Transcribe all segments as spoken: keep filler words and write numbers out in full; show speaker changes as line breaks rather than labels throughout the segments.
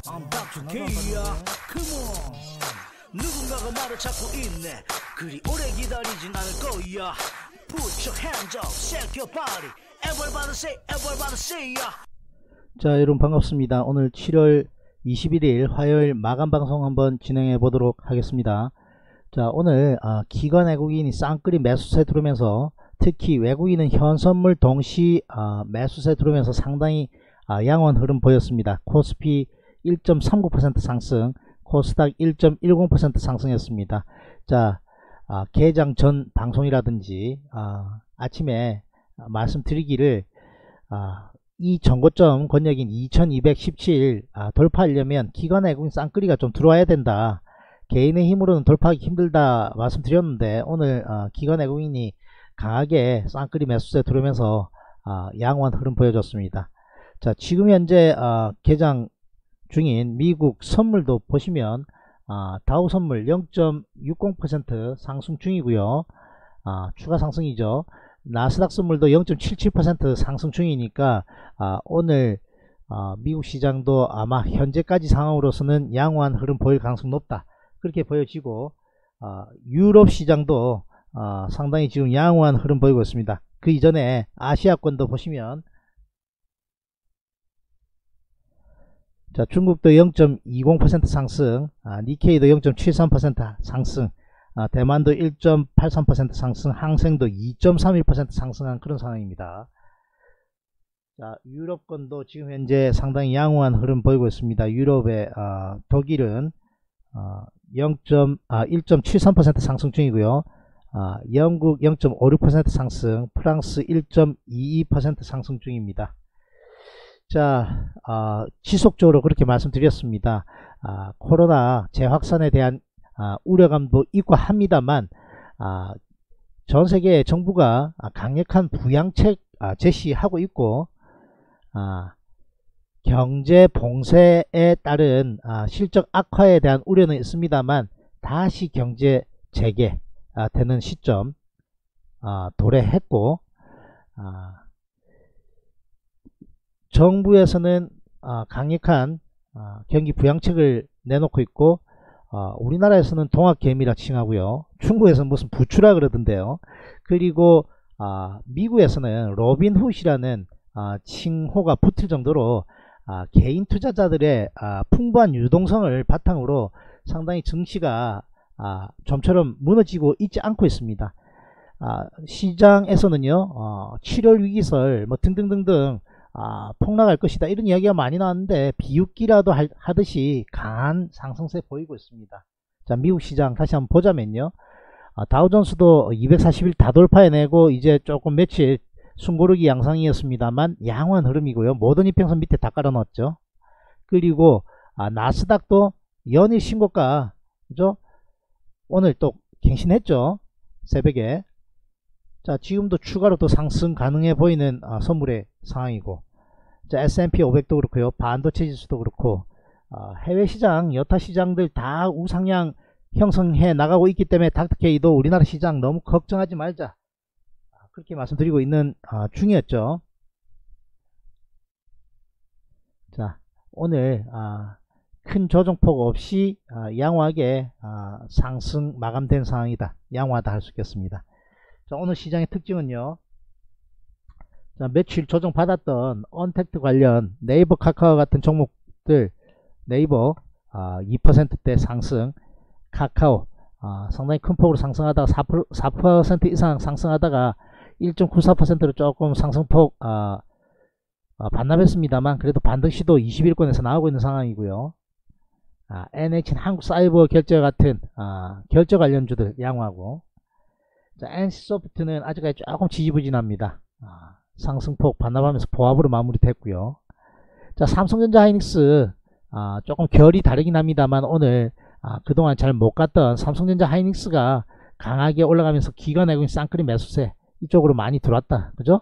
I'm 닥터 K야. Come on. 누군가가 나를 찾고 있네. 그리 오래 기다리진 않을 거야. Put your hands up, shake your body. Everybody say, everybody say ya.
자, 여러분 반갑습니다. 오늘 칠월 이십일일 화요일 마감 방송 한번 진행해 보도록 하겠습니다. 자, 오늘 아, 기관 외국인이 쌍끌이 매수세 들어오면서 특히 외국인은 현선물 동시 아, 매수세 들어오면서 상당히 아, 양호한 흐름 보였습니다. 코스피 일 점 삼구 퍼센트 상승, 코스닥 일 점 일공 퍼센트 상승했습니다. 자, 아, 개장 전 방송이라든지 아, 아침에 말씀드리기를 아, 이 정고점 권역인 이천이백십칠 아, 돌파하려면 기관 외국인 쌍끌이가 좀 들어와야 된다. 개인의 힘으로는 돌파하기 힘들다 말씀드렸는데 오늘 어, 기관 외국인이 강하게 쌍끌이 매수세 들어오면서 어, 양호한 흐름 보여줬습니다. 자, 지금 현재 어, 개장 중인 미국 선물도 보시면 어, 다우 선물 영 점 육공 퍼센트 상승 중이고요. 어, 추가 상승이죠. 나스닥 선물도 영 점 칠칠 퍼센트 상승 중이니까 어, 오늘 어, 미국 시장도 아마 현재까지 상황으로서는 양호한 흐름 보일 가능성이 높다. 그렇게 보여지고 어, 유럽 시장도 어, 상당히 지금 양호한 흐름 보이고 있습니다. 그 이전에 아시아권도 보시면 자, 중국도 영 점 이공 퍼센트 상승, 아, 니케이도 영 점 칠삼 퍼센트 상승, 아, 대만도 일 점 팔삼 퍼센트 상승, 항생도 이 점 삼일 퍼센트 상승한 그런 상황입니다. 자, 유럽권도 지금 현재 상당히 양호한 흐름 보이고 있습니다. 유럽의 어, 독일은 어, 영 점 일 점 칠삼 퍼센트 상승 중이고요. 어, 영국 영 점 오육 퍼센트 상승, 프랑스 일 점 이이 퍼센트 상승 중입니다. 자, 어, 지속적으로 그렇게 말씀드렸습니다. 어, 코로나 재확산에 대한 어, 우려감도 있고 합니다만 어, 전세계 정부가 강력한 부양책 어, 제시하고 있고 어, 경제 봉쇄에 따른 어, 실적 악화에 대한 우려는 있습니다만 다시 경제 재개 어, 되는 시점 어, 도래했고 어, 정부에서는 어, 강력한 어, 경기 부양책을 내놓고 있고 어, 우리나라에서는 동학개미라 칭하고요. 중국에서는 무슨 부추라 그러던데요. 그리고 어, 미국에서는 로빈훗이라는 어, 칭호가 붙을 정도로 아, 개인 투자자들의 아, 풍부한 유동성을 바탕으로 상당히 증시가 아, 좀처럼 무너지고 있지 않고 있습니다. 아, 시장에서는요 어, 칠월 위기설 뭐 등등등등 아, 폭락할 것이다 이런 이야기가 많이 나왔는데 비웃기라도 하, 하듯이 강한 상승세 보이고 있습니다. 자, 미국 시장 다시 한번 보자면요 아, 다우존스도 이백사십일 다돌파해내고 이제 조금 며칠 숨고르기 양상이었습니다만 양호한 흐름이고요. 모든 이평선 밑에 다 깔아놨죠. 그리고 아, 나스닥도 연일 신고가 그죠? 오늘 또 갱신했죠. 새벽에. 자, 지금도 추가로 또 상승 가능해 보이는 아, 선물의 상황이고 자, 에스 앤 피 오백도 그렇고요. 반도체 지수도 그렇고 아, 해외 시장 여타 시장들 다 우상향 형성해 나가고 있기 때문에 닥터케이도 우리나라 시장 너무 걱정하지 말자 그렇게 말씀드리고 있는 어, 중이었죠. 자, 오늘 어, 큰 조정폭 없이 어, 양호하게 어, 상승 마감된 상황이다. 양호하다 할 수 있겠습니다. 자, 오늘 시장의 특징은요. 자, 며칠 조정 받았던 언택트 관련 네이버 카카오 같은 종목들 네이버 어, 이 퍼센트대 상승, 카카오 어, 상당히 큰 폭으로 상승하다가 사 퍼센트 이상 상승하다가 일 점 구사 퍼센트로 조금 상승폭 어, 어, 반납했습니다만 그래도 반등시도 이십일권에서 나오고 있는 상황이고요. 아, 엔에이치는 한국사이버 결제 같은 아, 결제 관련주들 양호하고 자, 엔씨소프트는 아직까지 조금 지지부진합니다. 아, 상승폭 반납하면서 보합으로 마무리됐고요. 자, 삼성전자 하이닉스 아, 조금 결이 다르긴 합니다만 오늘 아, 그동안 잘 못갔던 삼성전자 하이닉스가 강하게 올라가면서 기관 외국인 쌍끌이 매수세 이쪽으로 많이 들어왔다. 그죠?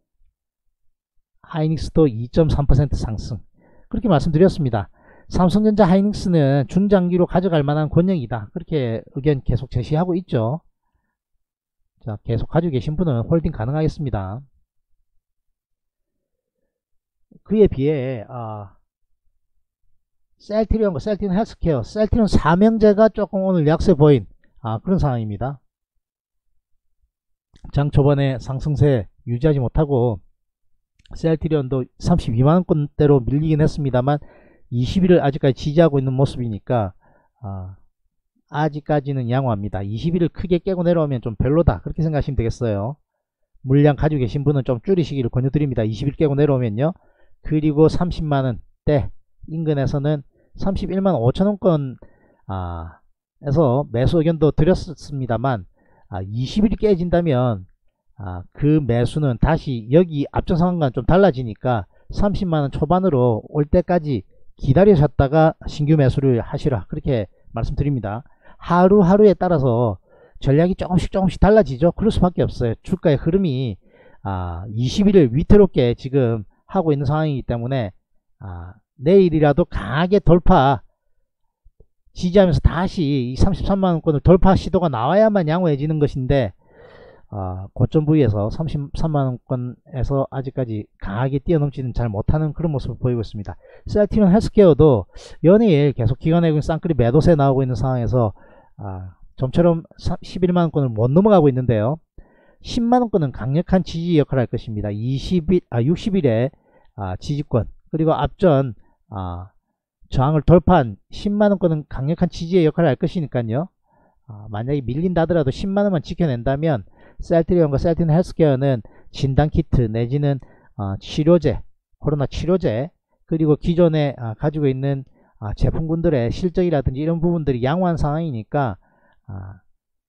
하이닉스도 이 점 삼 퍼센트 상승. 그렇게 말씀드렸습니다. 삼성전자 하이닉스는 중장기로 가져갈 만한 권역이다. 그렇게 의견 계속 제시하고 있죠. 자, 계속 가지고 계신 분은 홀딩 가능하겠습니다. 그에 비해 어, 셀트리온과 셀트리온 헬스케어, 셀트리온 삼형제가 조금 오늘 약세 보인 아, 그런 상황입니다. 장 초반에 상승세 유지하지 못하고 셀트리온도 삼십이만원권대로 밀리긴 했습니다만 이십 일을 아직까지 지지하고 있는 모습이니까 아, 아직까지는 양호합니다. 이십 일을 크게 깨고 내려오면 좀 별로다 그렇게 생각하시면 되겠어요. 물량 가지고 계신 분은 좀 줄이시기를 권유드립니다. 이십 일 깨고 내려오면요. 그리고 삼십만원대 인근에서는 삼십일만 오천원권 아, 에서 매수 의견도 드렸습니다만 아, 이십 일이 깨진다면 아, 그 매수는 다시 여기 앞전 상황과는 좀 달라지니까 삼십만원 초반으로 올 때까지 기다리셨다가 신규 매수를 하시라 그렇게 말씀드립니다. 하루하루에 따라서 전략이 조금씩 조금씩 달라지죠. 그럴 수밖에 없어요. 주가의 흐름이 아, 이십 일을 위태롭게 지금 하고 있는 상황이기 때문에 아, 내일이라도 강하게 돌파 지지하면서 다시 이 삼십삼만원권을 돌파 시도가 나와야만 양호해지는 것인데 어, 고점 부위에서 삼십삼만원권에서 아직까지 강하게 뛰어넘지는 잘 못하는 그런 모습을 보이고 있습니다. 셀트리온 헬스케어도 연일 계속 기관외국인 쌍끌이 매도세 나오고 있는 상황에서 아, 좀처럼 십일만원권을 못 넘어가고 있는데요. 십만원권은 강력한 지지 역할을 할 것입니다. 이십 일, 아, 육십 일에 아, 지지권 그리고 앞전 아, 저항을 돌파한 십만원권은 강력한 지지의 역할을 할 것이니까요. 아, 만약에 밀린다 하더라도 십만원만 지켜낸다면 셀트리온과 셀트리온 헬스케어는 진단키트 내지는 어, 치료제, 코로나 치료제 그리고 기존에 아, 가지고 있는 아, 제품군들의 실적이라든지 이런 부분들이 양호한 상황이니까 아,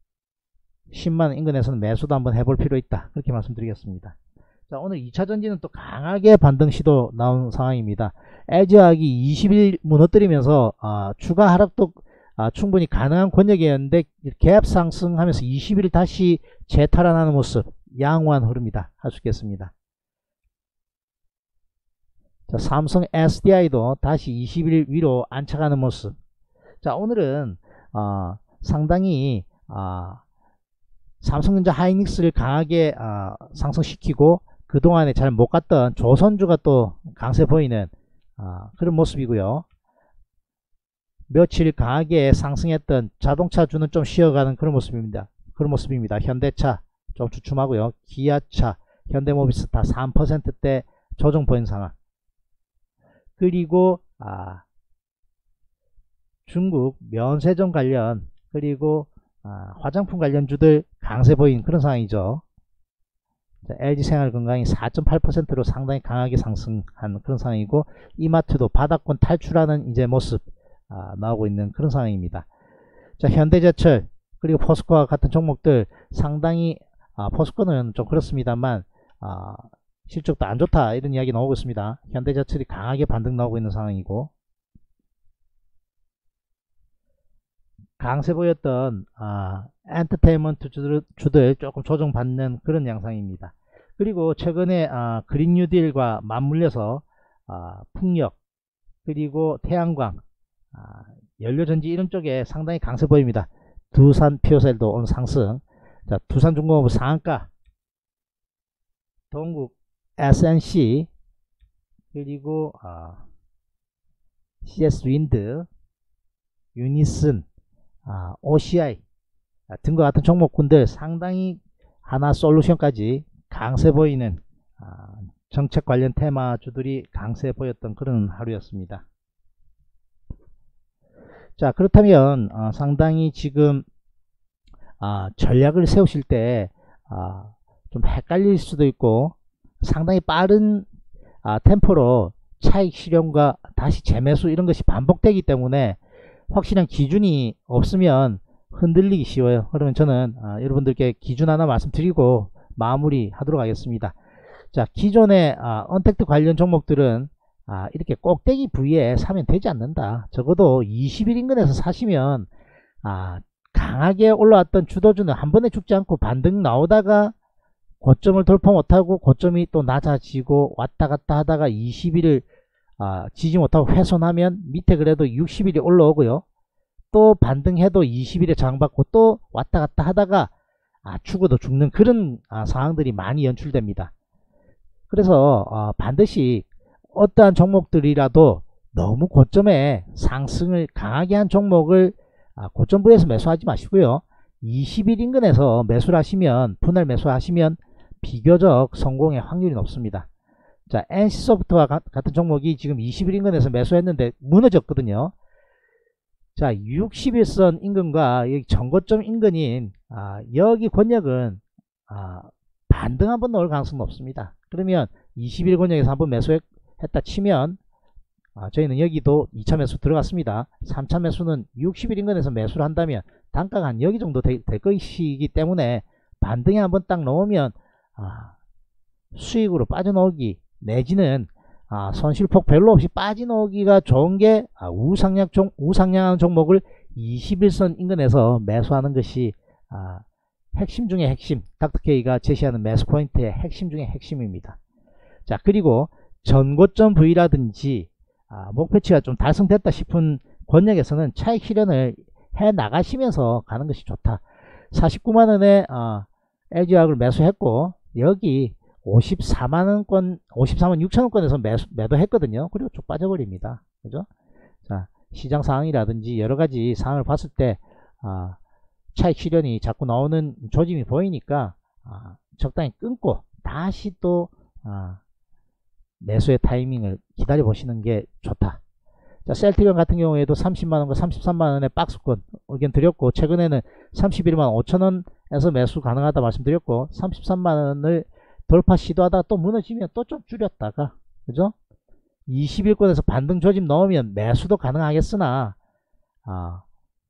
십만원 인근에서는 매수도 한번 해볼 필요 있다 그렇게 말씀드리겠습니다. 자, 오늘 이 차 전지는 또 강하게 반등 시도 나온 상황입니다. 엘지화학이 이십 일 무너뜨리면서 아, 추가 하락도 아, 충분히 가능한 권역이었는데 갭 상승하면서 이십 일 다시 재탈환하는 모습 양호한 흐름이다 할 수 있겠습니다. 자, 삼성 에스디아이도 다시 이십 일 위로 안착하는 모습. 자, 오늘은 어, 상당히 어, 삼성전자 하이닉스를 강하게 어, 상승시키고 그동안에 잘 못갔던 조선주가 또 강세 보이는 어, 그런 모습이고요. 며칠 강하게 상승했던 자동차주는 좀 쉬어가는 그런 모습입니다. 그런 모습입니다. 현대차 좀 주춤하고요. 기아차, 현대모비스 다 삼 퍼센트대 조정 보인 상황. 그리고 아, 중국 면세점 관련 그리고 아, 화장품 관련주들 강세 보인 그런 상황이죠. 엘지생활건강이 사 점 팔 퍼센트로 상당히 강하게 상승한 그런 상황이고 이마트도 바닥권 탈출하는 이제 모습 아, 나오고 있는 그런 상황입니다. 자, 현대제철 그리고 포스코와 같은 종목들 상당히 아, 포스코는 좀 그렇습니다만 아, 실적도 안 좋다 이런 이야기 나오고 있습니다. 현대제철이 강하게 반등 나오고 있는 상황이고 강세 보였던 아, 엔터테인먼트 주들, 주들 조금 조정받는 그런 양상입니다. 그리고 최근에 아, 그린 뉴딜과 맞물려서 아, 풍력 그리고 태양광 아, 연료전지 이런 쪽에 상당히 강세 보입니다. 두산 피오셀도 오늘 상승. 자, 두산중공업 상한가, 동국 에스엔씨 그리고 아, 씨에스윈드, 유니슨, 아, 오씨아이 아, 등과 같은 종목군들 상당히 하나솔루션까지 강세 보이는 아, 정책 관련 테마주들이 강세 보였던 그런 하루였습니다. 자, 그렇다면 어, 상당히 지금 아, 전략을 세우실 때 아, 좀 헷갈릴 수도 있고 상당히 빠른 아, 템포로 차익 실현과 다시 재매수 이런 것이 반복되기 때문에 확실한 기준이 없으면 흔들리기 쉬워요. 그러면 저는 아, 여러분들께 기준 하나 말씀드리고 마무리 하도록 하겠습니다. 자, 기존의 아, 언택트 관련 종목들은 아, 이렇게 꼭대기 부위에 사면 되지 않는다. 적어도 이십 일 인근에서 사시면 아, 강하게 올라왔던 주도주는 한 번에 죽지 않고 반등 나오다가 고점을 돌파 못하고 고점이 또 낮아지고 왔다 갔다 하다가 이십 일을 아, 지지 못하고 훼손하면 밑에 그래도 육십 일이 올라오고요. 또 반등해도 이십 일에 저항받고 또 왔다 갔다 하다가 아, 죽어도 죽는 그런 아, 상황들이 많이 연출됩니다. 그래서 어, 반드시 어떠한 종목들이라도 너무 고점에 상승을 강하게 한 종목을 아, 고점 부에서 매수하지 마시고요. 이십 일 인근에서 매수를 하시면, 분할 매수 하시면 비교적 성공의 확률이 높습니다. 자, 엔씨소프트와 같은 종목이 지금 이십 일 인근에서 매수했는데 무너졌거든요. 자, 육십 일선 인근과 여기 전고점 인근인 아, 여기 권역은 아, 반등 한번 넣을 가능성은 없습니다. 그러면 이십 일 권역에서 한번 매수했다 치면 아, 저희는 여기도 이 차 매수 들어갔습니다. 삼 차 매수는 육십 일 인근에서 매수를 한다면 단가가 한 여기 정도 될, 될 것이기 때문에 반등에 한번 딱 넣으면 아, 수익으로 빠져나오기 내지는 아, 손실폭 별로 없이 빠져나오기가 좋은게 아, 우상향 종, 우상향하는 종목을 이십 일선 인근에서 매수하는 것이 아, 핵심 중의 핵심, 닥터케이가 제시하는 매수 포인트의 핵심 중의 핵심입니다. 자, 그리고 전고점 부위라든지 아, 목표치가 좀 달성됐다 싶은 권역에서는 차익 실현을 해 나가시면서 가는 것이 좋다. 사십구만 원에 어, 엘지화학을 매수했고 여기 오십사만 원권, 오십사만 육천 원권에서 매수, 매도했거든요. 그리고 쭉 빠져버립니다. 그죠? 자, 시장 상황이라든지 여러 가지 상황을 봤을 때 아, 차익 실현이 자꾸 나오는 조짐이 보이니까 아, 적당히 끊고 다시 또 아, 매수의 타이밍을 기다려 보시는 게 좋다. 자, 셀트리온 같은 경우에도 삼십만 원과 삼십삼만 원의 박스권 의견 드렸고, 최근에는 삼십일만 오천 원에서 매수 가능하다 말씀드렸고, 삼십삼만 원을 돌파 시도하다가 또 무너지면 또 좀 줄였다가, 그죠? 이십 일권에서 반등 조짐 넣으면 매수도 가능하겠으나 아,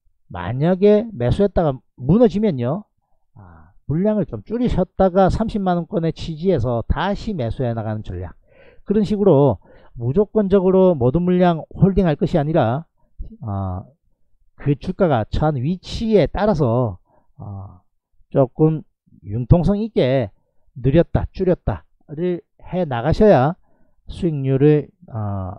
만약에 매수했다가 무너지면요 아, 물량을 좀 줄이셨다가 삼십만 원권에 취지해서 다시 매수해 나가는 전략, 그런 식으로 무조건적으로 모든 물량 홀딩할 것이 아니라 어, 그 주가가 처한 위치에 따라서 어, 조금 융통성 있게 늘렸다 줄였다를 해 나가셔야 수익률을 어,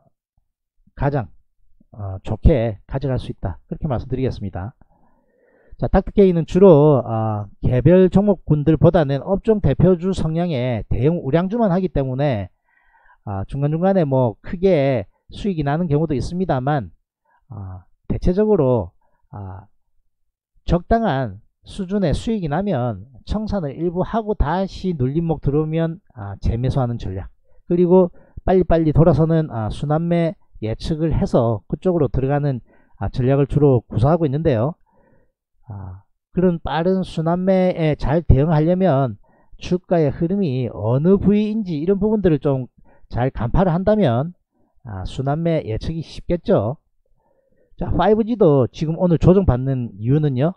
가장 어, 좋게 가져갈 수 있다, 그렇게 말씀드리겠습니다. 자, 닥터케이는 주로 어, 개별 종목군들보다는 업종 대표주 성향의 대형 우량주만 하기 때문에 아, 중간중간에 뭐 크게 수익이 나는 경우도 있습니다만 아, 대체적으로 아, 적당한 수준의 수익이 나면 청산을 일부 하고 다시 눌림목 들어오면 아, 재매수하는 전략, 그리고 빨리빨리 돌아서는 아, 순환매 예측을 해서 그쪽으로 들어가는 아, 전략을 주로 구사하고 있는데요. 아, 그런 빠른 순환매에 잘 대응하려면 주가의 흐름이 어느 부위인지 이런 부분들을 좀 잘 간파를 한다면 아, 순환매 예측이 쉽겠죠. 자, 파이브지도 지금 오늘 조정받는 이유는요,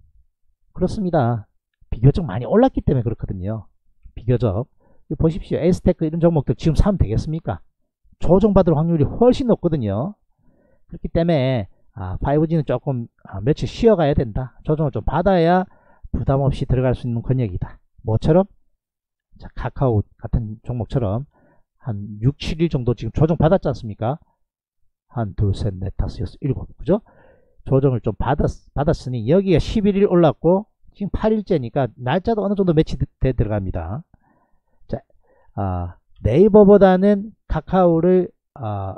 그렇습니다. 비교적 많이 올랐기 때문에 그렇거든요. 비교적 보십시오. 에이스테크 이런 종목들 지금 사면 되겠습니까? 조정받을 확률이 훨씬 높거든요. 그렇기 때문에 아, 파이브지는 조금 아, 며칠 쉬어가야 된다. 조정을 좀 받아야 부담없이 들어갈 수 있는 권역이다. 뭐처럼? 자, 카카오 같은 종목처럼 한 육, 칠 일 정도 지금 조정 받았지 않습니까? 한, 둘, 셋, 넷, 다섯, 여섯, 일곱, 그죠? 조정을 좀 받았, 받았으니 여기가 십일 일 올랐고 지금 팔 일째니까 날짜도 어느 정도 매치돼 들어갑니다. 자, 아, 네이버보다는 카카오를 아,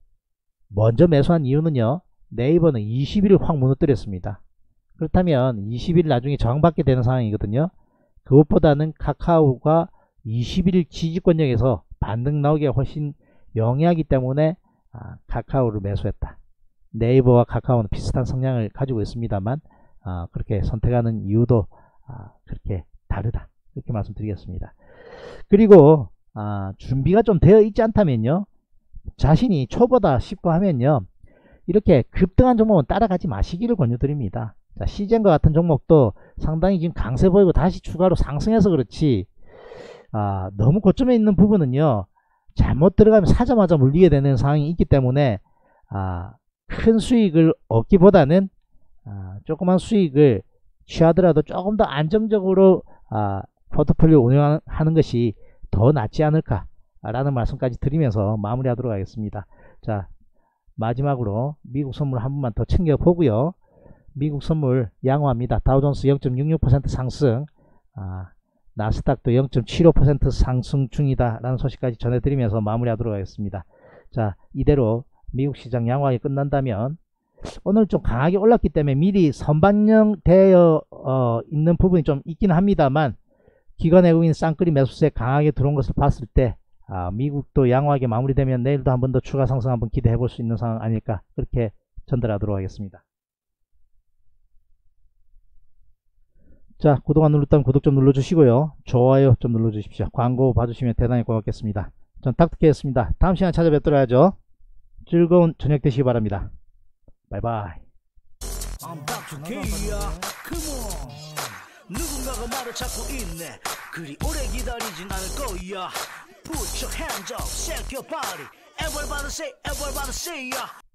먼저 매수한 이유는요, 네이버는 이십 일을 확 무너뜨렸습니다. 그렇다면 이십 일 나중에 저항받게 되는 상황이거든요. 그것보다는 카카오가 이십 일 지지권역에서 반등 나오기가 훨씬 용이하기 때문에 아, 카카오를 매수했다. 네이버와 카카오는 비슷한 성향을 가지고 있습니다만 아, 그렇게 선택하는 이유도 아, 그렇게 다르다, 이렇게 말씀드리겠습니다. 그리고 아, 준비가 좀 되어 있지 않다면요, 자신이 초보다 싶고 하면요, 이렇게 급등한 종목은 따라가지 마시기를 권유드립니다. 자, 시젠과 같은 종목도 상당히 지금 강세 보이고 다시 추가로 상승해서 그렇지 아, 너무 고점에 있는 부분은요, 잘못 들어가면 사자마자 물리게 되는 상황이 있기 때문에 아, 큰 수익을 얻기보다는 아, 조그만 수익을 취하더라도 조금 더 안정적으로 아, 포트폴리오 운영하는 것이 더 낫지 않을까 라는 말씀까지 드리면서 마무리하도록 하겠습니다. 자, 마지막으로 미국 선물 한 번만 더 챙겨보고요. 미국 선물 양호합니다. 다우존스 영 점 육육 퍼센트 상승, 아, 나스닥도 영 점 칠오 퍼센트 상승 중이다 라는 소식까지 전해드리면서 마무리하도록 하겠습니다. 자, 이대로 미국 시장 양호하게 끝난다면 오늘 좀 강하게 올랐기 때문에 미리 선반영되어 어, 있는 부분이 좀 있긴 합니다만 기관 외국인 쌍끌이 매수세 강하게 들어온 것을 봤을 때 아, 미국도 양호하게 마무리되면 내일도 한 번 더 추가 상승 한번 기대해 볼 수 있는 상황 아닐까 그렇게 전달하도록 하겠습니다. 자, 구독 안 눌렀다면 구독 좀 눌러주시고요. 좋아요 좀 눌러주십시오. 광고 봐주시면 대단히 고맙겠습니다. 전 닥터케였습니다. 다음 시간에 찾아뵙도록 하죠. 즐거운 저녁 되시기 바랍니다. 바이바이.
I'm Doctor K야. Come on. 누군가가 나를 찾고 있네. 그리 오래 기다리진 않을 거야. Put your hands up, shake your body. Everybody say, everybody say, yeah.